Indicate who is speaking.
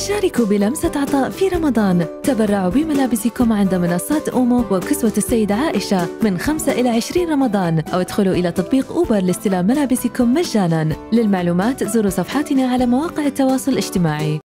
Speaker 1: شاركوا بلمسة عطاء في رمضان. تبرعوا بملابسكم عند منصات أومو وكسوة السيدة عائشة من 5 إلى 20 رمضان، أو ادخلوا إلى تطبيق أوبر لاستلام ملابسكم مجاناً. للمعلومات زوروا صفحاتنا على مواقع التواصل الاجتماعي.